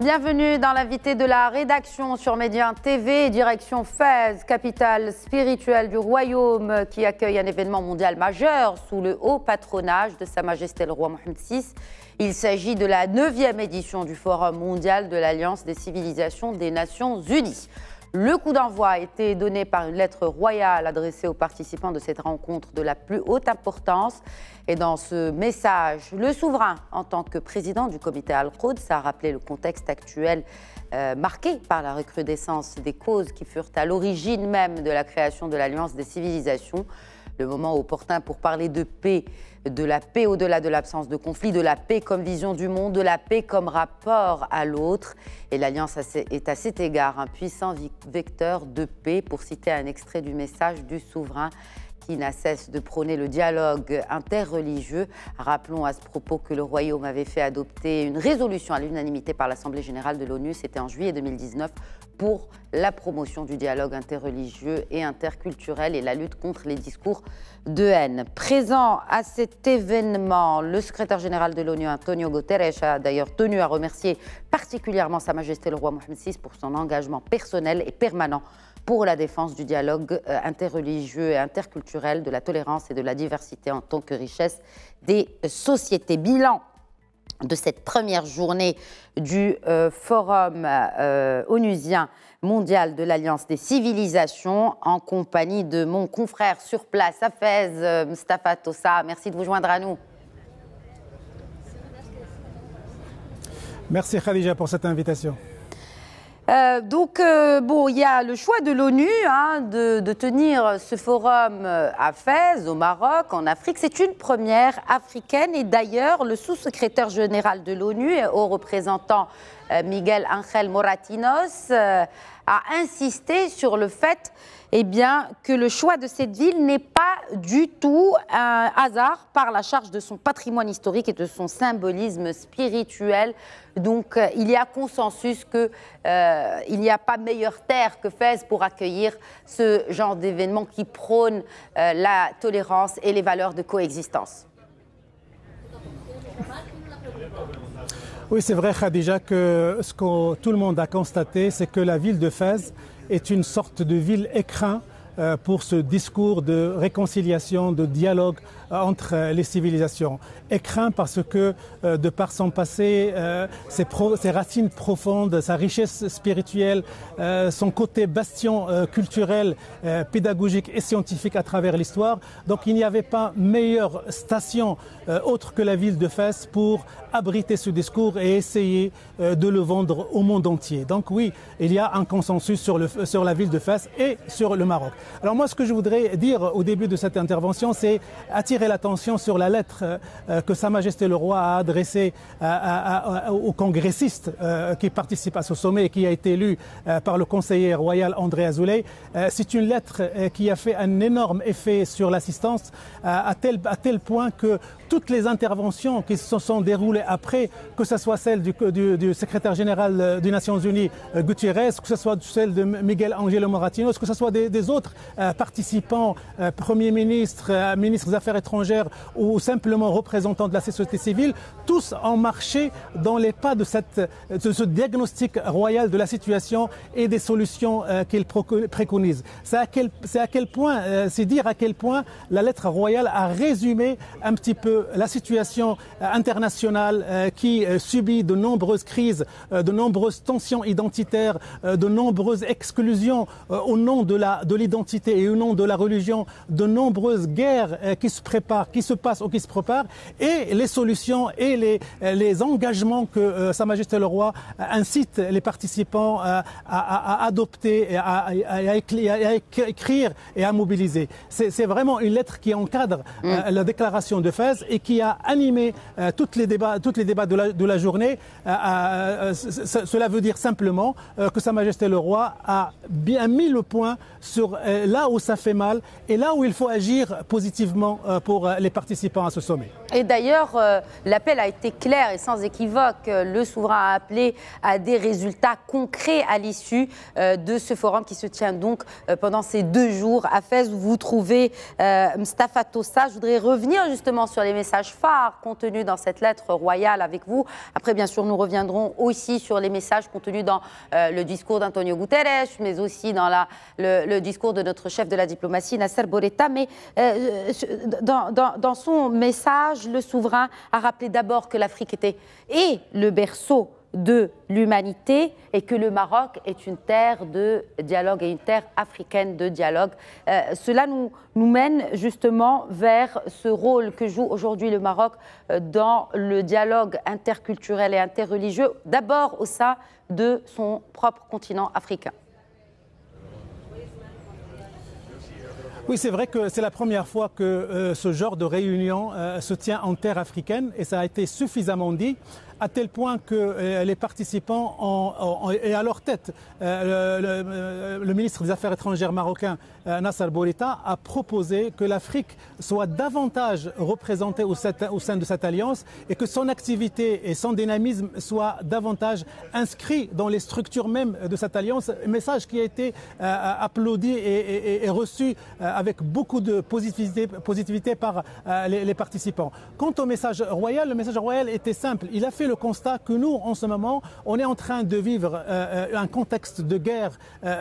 Bienvenue dans l'invité de la rédaction sur Média TV, direction Fès, capitale spirituelle du royaume qui accueille un événement mondial majeur sous le haut patronage de Sa Majesté le roi Mohammed VI. Il s'agit de la 9e édition du Forum mondial de l'Alliance des civilisations des Nations Unies. Le coup d'envoi a été donné par une lettre royale adressée aux participants de cette rencontre de la plus haute importance. Et dans ce message, le souverain, en tant que président du comité Al-Quds, a rappelé le contexte actuel marqué par la recrudescence des causes qui furent à l'origine même de la création de l'Alliance des civilisations. Le moment opportun pour parler de la paix au-delà de l'absence de conflit, de la paix comme vision du monde, de la paix comme rapport à l'autre. Et l'Alliance est à cet égard un puissant vecteur de paix, pour citer un extrait du message du souverain qui n'a cesse de prôner le dialogue interreligieux. Rappelons à ce propos que le Royaume avait fait adopter une résolution à l'unanimité par l'Assemblée générale de l'ONU, c'était en juillet 2019, pour la promotion du dialogue interreligieux et interculturel et la lutte contre les discours de haine. Présent à cet événement, le secrétaire général de l'ONU, Antonio Guterres, a d'ailleurs tenu à remercier particulièrement Sa Majesté le roi Mohammed VI pour son engagement personnel et permanent pour la défense du dialogue interreligieux et interculturel, de la tolérance et de la diversité en tant que richesse des sociétés. Bilan de cette première journée du Forum onusien mondial de l'Alliance des civilisations, en compagnie de mon confrère sur place à Fès, Mustapha Tossa. Merci de vous joindre à nous. Merci Khadija pour cette invitation. Il y a le choix de l'ONU de tenir ce forum à Fès, au Maroc, en Afrique. C'est une première africaine et d'ailleurs, le sous-secrétaire général de l'ONU, haut représentant Miguel Ángel Moratinos, a insisté sur le fait que le choix de cette ville n'est pas du tout un hasard par la charge de son patrimoine historique et de son symbolisme spirituel. Donc, il y a consensus qu'il n'y a pas meilleure terre que Fès pour accueillir ce genre d'événement qui prône la tolérance et les valeurs de coexistence. Oui, c'est vrai, Khadija, que ce que tout le monde a constaté, c'est que la ville de Fès est une sorte de ville écrin pour ce discours de réconciliation, de dialogue entre les civilisations. Écrin parce que, de par son passé, ses racines profondes, sa richesse spirituelle, son côté bastion culturel, pédagogique et scientifique à travers l'histoire. Donc il n'y avait pas meilleure station autre que la ville de Fès pour abriter ce discours et essayer de le vendre au monde entier. Donc oui, il y a un consensus sur la ville de Fès et sur le Maroc. Alors moi, ce que je voudrais dire au début de cette intervention, c'est attirer l'attention sur la lettre que Sa Majesté le Roi a adressée aux congressistes qui participent à ce sommet et qui a été lu par le conseiller royal André Azoulay. C'est une lettre qui a fait un énorme effet sur l'assistance à tel point que toutes les interventions qui se sont déroulées après, que ce soit celle du secrétaire général des Nations Unies, Guterres, que ce soit celle de Miguel Ángel Moratinos, que ce soit des autres participants, premiers ministres, ministres des Affaires étrangères ou simplement représentants de la société civile, tous ont marché dans les pas de ce diagnostic royal de la situation et des solutions qu'il préconise. C'est dire à quel point la lettre royale a résumé un petit peu la situation internationale qui subit de nombreuses crises, de nombreuses tensions identitaires, de nombreuses exclusions au nom de l'identité et au nom de la religion, de nombreuses guerres qui se préparent, qui se passent ou qui se préparent, et les solutions et les engagements que Sa Majesté le Roi incite les participants à adopter, à écrire et à mobiliser. C'est vraiment une lettre qui encadre la déclaration de Fès et qui a animé tous les débats de la journée. Cela veut dire simplement que Sa Majesté le Roi a bien mis le point sur là où ça fait mal et là où il faut agir positivement pour les participants à ce sommet. Et d'ailleurs, l'appel a été clair et sans équivoque. Le souverain a appelé à des résultats concrets à l'issue de ce forum qui se tient donc pendant ces 2 jours à Fès, où vous trouvez Mustapha Tossa. Je voudrais revenir justement sur les messages phares contenus dans cette lettre royale avec vous. Après, bien sûr, nous reviendrons aussi sur les messages contenus dans le discours d'Antonio Guterres, mais aussi dans le discours de notre chef de la diplomatie, Nasser Bourita. Mais dans son message, le souverain a rappelé d'abord que l'Afrique est le berceau de l'humanité et que le Maroc est une terre de dialogue et une terre africaine de dialogue. Cela nous mène justement vers ce rôle que joue aujourd'hui le Maroc dans le dialogue interculturel et interreligieux, d'abord au sein de son propre continent africain. Oui, c'est vrai que c'est la première fois que ce genre de réunion se tient en terre africaine et ça a été suffisamment dit, à tel point que les participants et à leur tête, le ministre des Affaires étrangères marocain, Nasser Bourita, a proposé que l'Afrique soit davantage représentée au sein de cette alliance et que son activité et son dynamisme soient davantage inscrits dans les structures même de cette alliance. Un message qui a été applaudi et reçu avec beaucoup de positivité par les participants. Quant au message royal, le message royal était simple. Il a fait le constat que nous, en ce moment, on est en train de vivre un contexte de guerre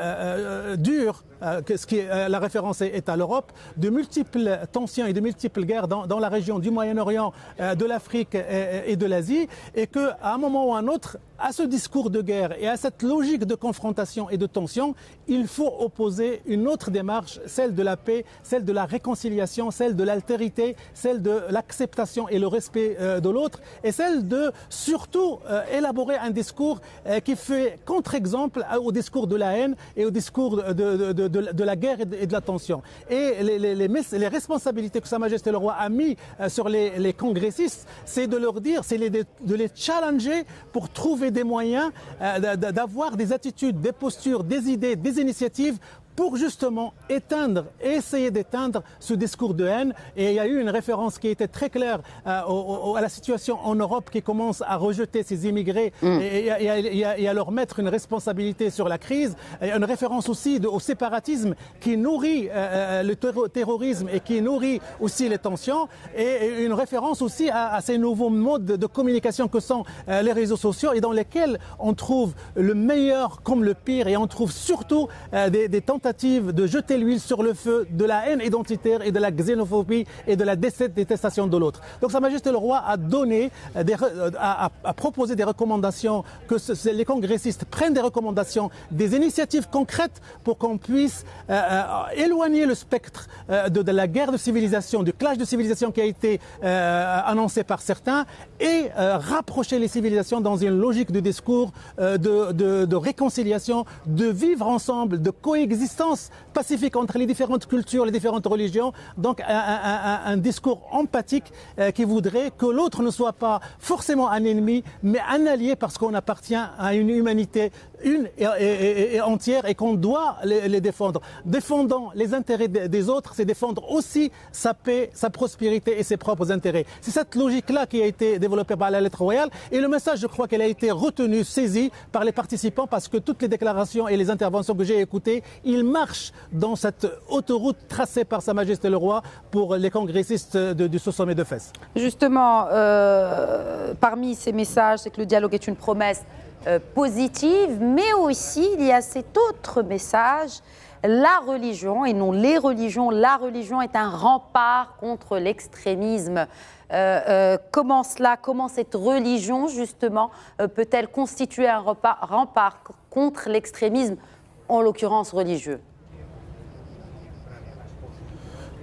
dur, la référence est à l'Europe, de multiples tensions et de multiples guerres dans la région du Moyen-Orient, de l'Afrique et de l'Asie, et qu'à un moment ou à un autre, à ce discours de guerre et à cette logique de confrontation et de tension, il faut opposer une autre démarche, celle de la paix, celle de la réconciliation, celle de l'altérité, celle de l'acceptation et le respect de l'autre, et celle de surtout élaborer un discours qui fait contre-exemple au discours de la haine et au discours de la guerre et de la tension. Et les responsabilités que Sa Majesté le Roi a mis sur les congressistes, c'est de leur dire, c'est de les challenger pour trouver des moyens d'avoir des attitudes, des postures, des idées, des initiatives pour justement essayer d'éteindre ce discours de haine. Et il y a eu une référence qui était très claire à la situation en Europe qui commence à rejeter ces immigrés et à leur mettre une responsabilité sur la crise. Il y a une référence aussi au séparatisme qui nourrit le terrorisme et qui nourrit aussi les tensions. Et une référence aussi à ces nouveaux modes de communication que sont les réseaux sociaux et dans lesquels on trouve le meilleur comme le pire et on trouve surtout des tentatives de jeter l'huile sur le feu de la haine identitaire et de la xénophobie et de la détestation de l'autre. Donc Sa Majesté le Roi a proposé des recommandations, que les congressistes prennent des recommandations, des initiatives concrètes pour qu'on puisse éloigner le spectre de la guerre de civilisation, du clash de civilisation qui a été annoncé par certains et rapprocher les civilisations dans une logique de discours de réconciliation, de vivre ensemble, de coexistence pacifique entre les différentes cultures, les différentes religions. Donc un discours empathique qui voudrait que l'autre ne soit pas forcément un ennemi, mais un allié parce qu'on appartient à une humanité une et entière et qu'on doit les défendre. Défendant les intérêts des autres, c'est défendre aussi sa paix, sa prospérité et ses propres intérêts. C'est cette logique-là qui a été développée par la lettre royale et le message, je crois qu'elle a été retenue, saisie par les participants parce que toutes les déclarations et les interventions que j'ai écoutées, ils marchent dans cette autoroute tracée par Sa Majesté le Roi pour les congressistes de ce sommet de Fès. Justement, parmi ces messages, c'est que le dialogue est une promesse positive, mais aussi il y a cet autre message, la religion et non les religions. La religion est un rempart contre l'extrémisme. Comment cette religion justement peut-elle constituer un rempart contre l'extrémisme, en l'occurrence religieux?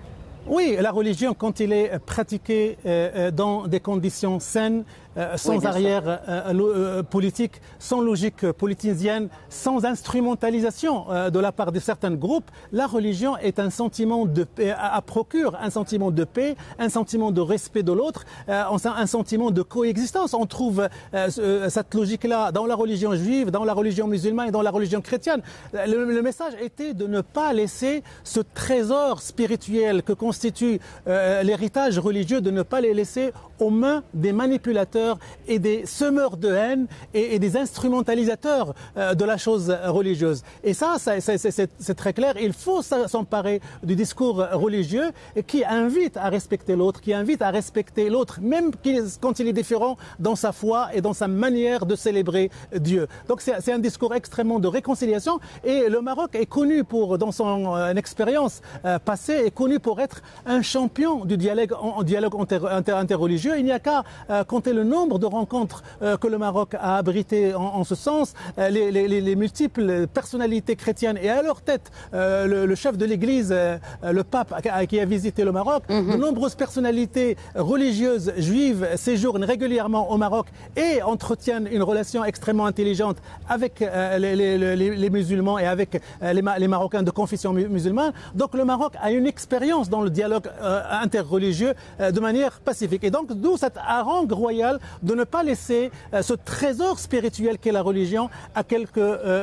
Oui, la religion, quand il est pratiquée dans des conditions saines, sans arrière politique, sans logique politicienne, sans instrumentalisation de la part de certains groupes, la religion est un sentiment de paix, procure un sentiment de paix, un sentiment de respect de l'autre, un sentiment de coexistence. On trouve cette logique-là dans la religion juive, dans la religion musulmane et dans la religion chrétienne. Le message était de ne pas laisser ce trésor spirituel que constitue l'héritage religieux, de ne pas les laisser aux mains des manipulateurs et des semeurs de haine et des instrumentalisateurs de la chose religieuse. Et ça c'est très clair. Il faut s'emparer du discours religieux qui invite à respecter l'autre, qui invite à respecter l'autre, même quand il est différent dans sa foi et dans sa manière de célébrer Dieu. Donc c'est un discours extrêmement de réconciliation. Et le Maroc est connu dans son expérience passée, est connu pour être un champion du dialogue interreligieux. Il n'y a qu'à compter le nombre de rencontres que le Maroc a abritées en ce sens, les multiples personnalités chrétiennes et à leur tête le chef de l'Église, le pape qui a visité le Maroc. De nombreuses personnalités religieuses juives séjournent régulièrement au Maroc et entretiennent une relation extrêmement intelligente avec les musulmans et avec les Marocains de confession musulmane. Donc le Maroc a une expérience dans le dialogue interreligieux de manière pacifique. Et donc d'où cette harangue royale de ne pas laisser ce trésor spirituel qu'est la religion à quelques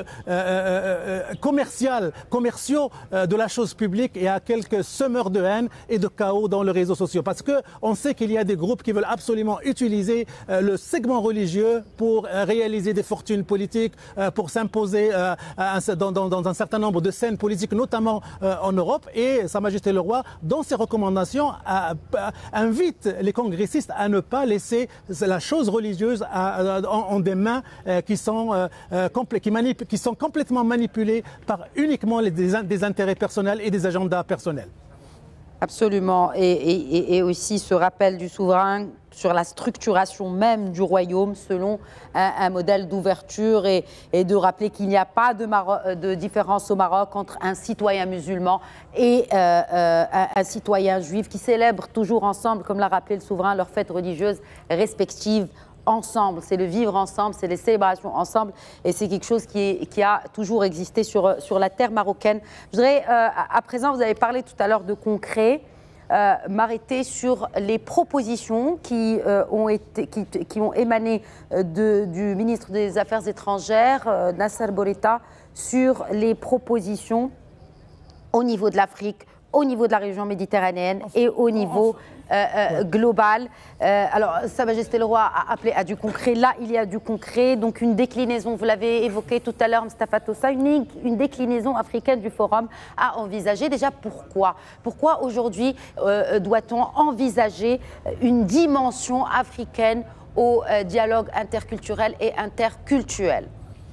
commerciaux de la chose publique et à quelques semeurs de haine et de chaos dans les réseaux sociaux. Parce qu'on sait qu'il y a des groupes qui veulent absolument utiliser le segment religieux pour réaliser des fortunes politiques, pour s'imposer dans un certain nombre de scènes politiques, notamment en Europe. Et Sa Majesté le Roi, dans ses recommandations, invite les congressistes à ne pas laisser la chose religieuse en des mains qui sont complètement manipulées par uniquement des intérêts personnels et des agendas personnels. Absolument. Et aussi ce rappel du souverain sur la structuration même du royaume selon un modèle d'ouverture et de rappeler qu'il n'y a pas de différence au Maroc entre un citoyen musulman et un citoyen juif qui célèbrent toujours ensemble, comme l'a rappelé le souverain, leurs fêtes religieuses respectives. Ensemble, c'est le vivre ensemble, c'est les célébrations ensemble et c'est quelque chose qui a toujours existé sur la terre marocaine. Je voudrais, à présent, vous avez parlé tout à l'heure de concret, m'arrêter sur les propositions qui ont émané du ministre des Affaires étrangères, Nasser Bourita, sur les propositions au niveau de l'Afrique, au niveau de la région méditerranéenne et au niveau global. Alors, Sa Majesté le Roi a appelé à du concret. Là, il y a du concret. Donc, une déclinaison, vous l'avez évoqué tout à l'heure, Mustapha Tossa, une déclinaison africaine du forum à envisager. Déjà, pourquoi ? Pourquoi aujourd'hui doit-on envisager une dimension africaine au dialogue interculturel et interculturel ?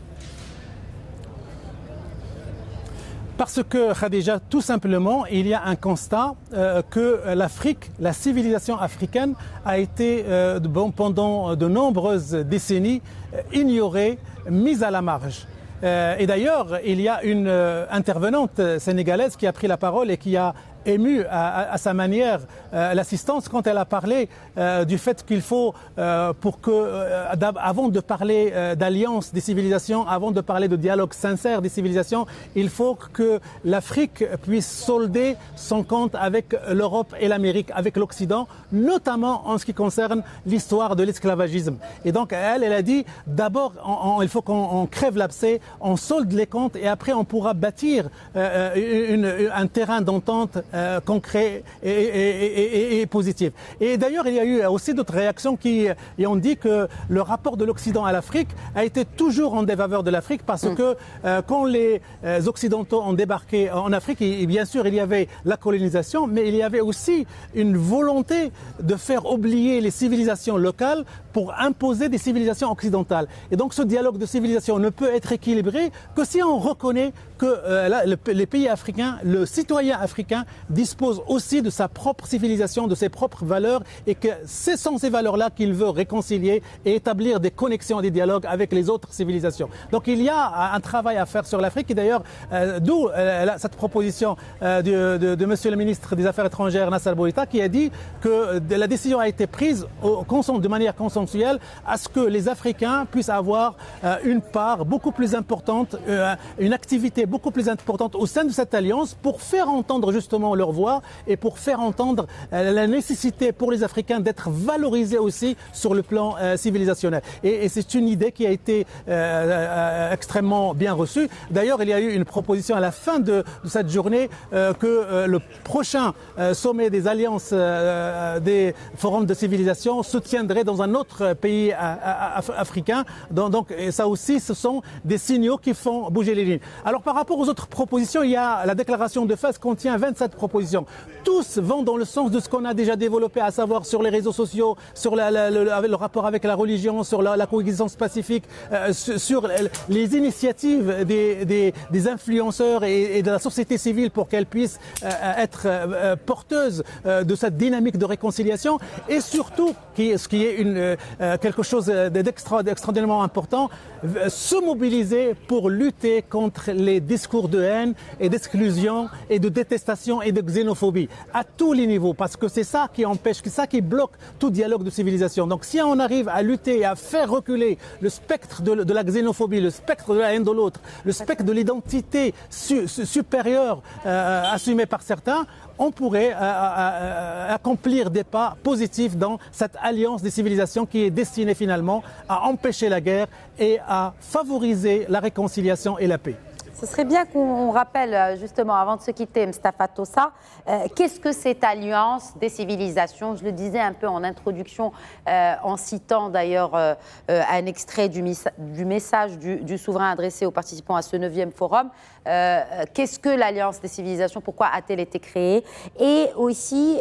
Parce que, Khadija, tout simplement, il y a un constat que l'Afrique, la civilisation africaine a été pendant de nombreuses décennies ignorée, mise à la marge. Et d'ailleurs, il y a une intervenante sénégalaise qui a pris la parole et qui a ému à sa manière l'assistance quand elle a parlé du fait qu'il faut, avant de parler d'alliance des civilisations, avant de parler de dialogue sincère des civilisations, il faut que l'Afrique puisse solder son compte avec l'Europe et l'Amérique, avec l'Occident, notamment en ce qui concerne l'histoire de l'esclavagisme. Et donc elle a dit, d'abord il faut qu'on crève l'abcès, on solde les comptes et après on pourra bâtir un terrain d'entente concret et positif. Et d'ailleurs, il y a eu aussi d'autres réactions qui ont dit que le rapport de l'Occident à l'Afrique a été toujours en défaveur de l'Afrique parce que quand les Occidentaux ont débarqué en Afrique, et bien sûr, il y avait la colonisation, mais il y avait aussi une volonté de faire oublier les civilisations locales pour imposer des civilisations occidentales. Et donc, ce dialogue de civilisation ne peut être équilibré que si on reconnaît que les pays africains, le citoyen africain dispose aussi de sa propre civilisation, de ses propres valeurs, et que c'est sans ces valeurs-là qu'il veut réconcilier et établir des connexions et des dialogues avec les autres civilisations. Donc il y a un travail à faire sur l'Afrique, et d'ailleurs, d'où cette proposition de Monsieur le ministre des Affaires étrangères, Nassar Bourita, qui a dit que la décision a été prise de manière consensuelle à ce que les Africains puissent avoir une part beaucoup plus importante, une activité beaucoup plus importante au sein de cette alliance pour faire entendre justement leur voix et pour faire entendre la nécessité pour les Africains d'être valorisés aussi sur le plan civilisationnel. Et c'est une idée qui a été extrêmement bien reçue. D'ailleurs, il y a eu une proposition à la fin de cette journée que le prochain sommet des alliances des forums de civilisation se tiendrait dans un autre pays africain. Donc ça aussi, ce sont des signaux qui font bouger les lignes. Alors par rapport aux autres propositions, il y a la déclaration de Fès contient 27 propositions. Tous vont dans le sens de ce qu'on a déjà développé, à savoir sur les réseaux sociaux, sur le rapport avec la religion, sur la coexistence pacifique, sur les initiatives des influenceurs et de la société civile pour qu'elles puissent être porteuses de cette dynamique de réconciliation, et surtout, ce qui est quelque chose d'extraordinairement important, se mobiliser pour lutter contre les discours de haine et d'exclusion et de détestation et de xénophobie à tous les niveaux, parce que c'est ça qui empêche, c'est ça qui bloque tout dialogue de civilisation. Donc si on arrive à lutter et à faire reculer le spectre de la xénophobie, le spectre de la haine de l'autre, le spectre de l'identité supérieure assumée par certains, on pourrait accomplir des pas positifs dans cette alliance des civilisations qui est destinée finalement à empêcher la guerre et à favoriser la réconciliation et la paix. Ce serait bien qu'on rappelle justement, avant de se quitter, Mustapha Tossa, qu'est-ce que cette alliance des civilisations? Je le disais un peu en introduction, en citant d'ailleurs un extrait du message du souverain adressé aux participants à ce 9e forum. Qu'est-ce que l'alliance des civilisations? Pourquoi a-t-elle été créée? Et aussi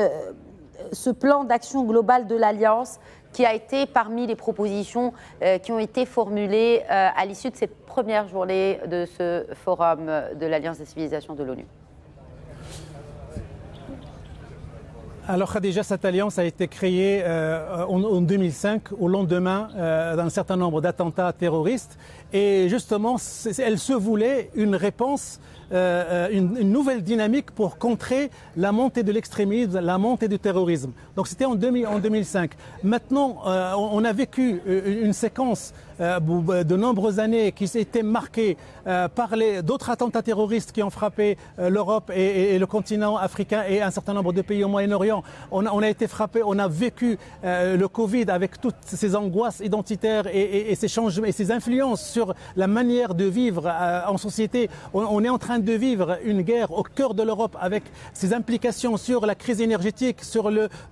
ce plan d'action globale de l'alliance qui a été parmi les propositions qui ont été formulées à l'issue de cette première journée de ce forum de l'Alliance des civilisations de l'ONU. Alors Khadija, cette alliance a été créée en 2005 au lendemain d'un certain nombre d'attentats terroristes, et justement elle se voulait une réponse, une nouvelle dynamique pour contrer la montée de l'extrémisme, la montée du terrorisme. Donc c'était en 2005. Maintenant, on a vécu une séquence de nombreuses années qui s'était marquée par d'autres attentats terroristes qui ont frappé l'Europe et le continent africain et un certain nombre de pays au Moyen-Orient. On a été frappé, on a vécu le Covid avec toutes ces angoisses identitaires et ces changements et ces influences sur la manière de vivre en société. On est en train de vivre une guerre au cœur de l'Europe avec ses implications sur la crise énergétique, sur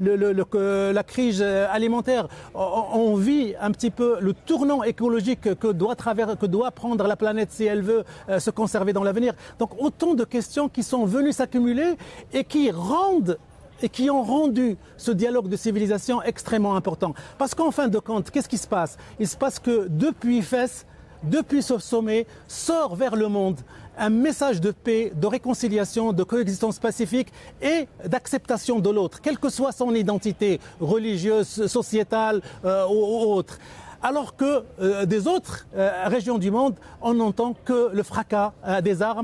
la crise alimentaire. On vit un petit peu le tournant écologique que doit prendre la planète si elle veut se conserver dans l'avenir. Donc autant de questions qui sont venues s'accumuler et qui ont rendu ce dialogue de civilisation extrêmement important. Parce qu'en fin de compte, qu'est-ce qui se passe? Il se passe que depuis Fès, depuis ce sommet, sort vers le monde un message de paix, de réconciliation, de coexistence pacifique et d'acceptation de l'autre, quelle que soit son identité religieuse, sociétale ou autre. Alors que des autres régions du monde, on n'entend que le fracas des armes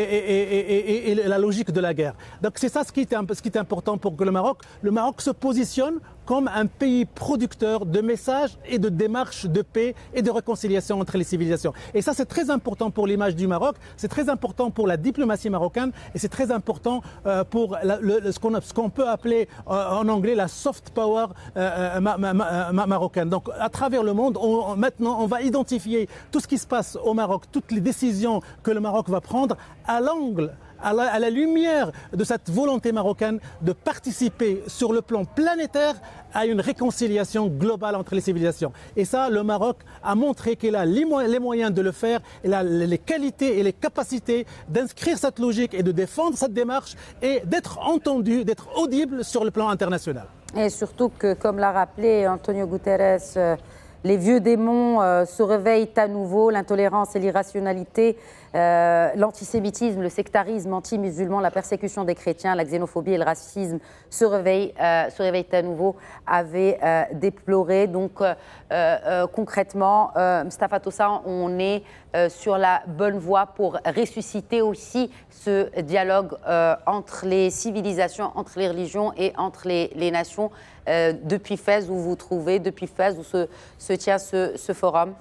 et la logique de la guerre. Donc c'est ça ce qui est important pour que le Maroc se positionne comme un pays producteur de messages et de démarches de paix et de réconciliation entre les civilisations. Et ça, c'est très important pour l'image du Maroc, c'est très important pour la diplomatie marocaine et c'est très important pour ce qu'on peut appeler en anglais la soft power marocaine. Donc, à travers le monde, maintenant, on va identifier tout ce qui se passe au Maroc, toutes les décisions que le Maroc va prendre à l'angle, à la lumière de cette volonté marocaine de participer sur le plan planétaire à une réconciliation globale entre les civilisations. Et ça, le Maroc a montré qu'il a les moyens de le faire, il a les qualités et les capacités d'inscrire cette logique et de défendre cette démarche et d'être entendu, d'être audible sur le plan international. Et surtout que, comme l'a rappelé Antonio Guterres, les vieux démons se réveillent à nouveau, l'intolérance et l'irrationalité l'antisémitisme, le sectarisme anti-musulman, la persécution des chrétiens, la xénophobie et le racisme se réveillent à nouveau, avait déploré. Donc concrètement, Mustapha Tossa, on est sur la bonne voie pour ressusciter aussi ce dialogue entre les civilisations, entre les religions et entre les nations depuis Fès où vous vous trouvez, depuis Fès où se tient ce forum.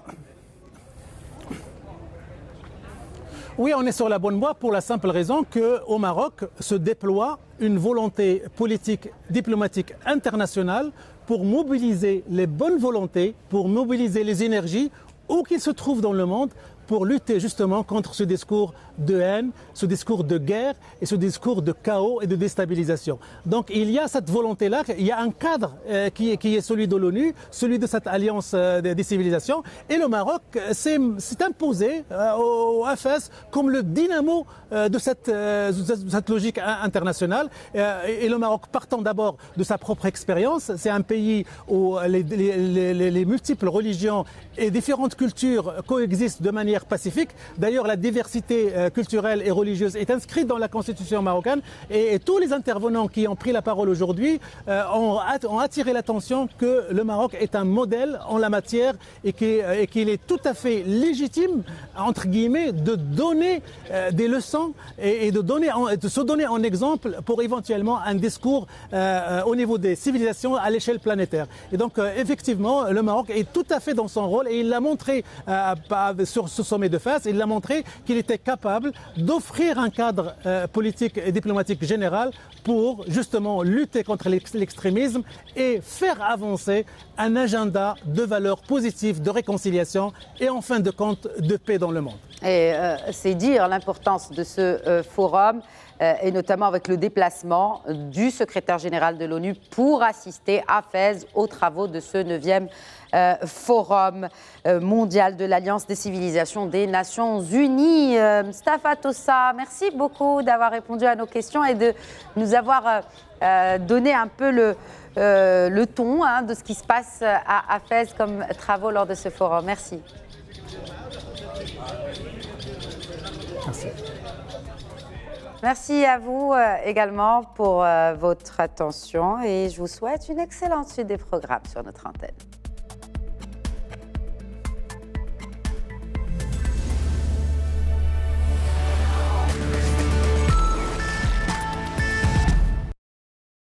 Oui, on est sur la bonne voie pour la simple raison qu'au Maroc se déploie une volonté politique, diplomatique internationale pour mobiliser les bonnes volontés, pour mobiliser les énergies où qu'ils se trouvent dans le monde, pour lutter justement contre ce discours de haine, ce discours de guerre et ce discours de chaos et de déstabilisation. Donc il y a cette volonté-là, il y a un cadre qui est celui de l'ONU, celui de cette alliance des civilisations, et le Maroc s'est imposé au Fès comme le dynamo de cette logique internationale. Et le Maroc, partant d'abord de sa propre expérience, c'est un pays où les multiples religions et différentes cultures coexistent de manière pacifique. D'ailleurs, la diversité culturelle et religieuse est inscrite dans la constitution marocaine et tous les intervenants qui ont pris la parole aujourd'hui ont attiré l'attention que le Maroc est un modèle en la matière et qu'il est tout à fait légitime, entre guillemets, de donner des leçons et de se donner en exemple pour éventuellement un discours au niveau des civilisations à l'échelle planétaire. Et donc, effectivement, le Maroc est tout à fait dans son rôle et il l'a montré sur ce sommet de Fès, il l'a montré qu'il était capable d'offrir un cadre politique et diplomatique général pour justement lutter contre l'extrémisme et faire avancer un agenda de valeurs positives, de réconciliation et en fin de compte de paix dans le monde. Et c'est dire l'importance de ce forum et notamment avec le déplacement du secrétaire général de l'ONU pour assister à Fès aux travaux de ce 9e forum mondial de l'Alliance des civilisations des Nations Unies. Mustapha Tossa, merci beaucoup d'avoir répondu à nos questions et de nous avoir donné un peu le ton de ce qui se passe à Fès comme travaux lors de ce forum. Merci. Merci. Merci à vous également pour votre attention et je vous souhaite une excellente suite des programmes sur notre antenne.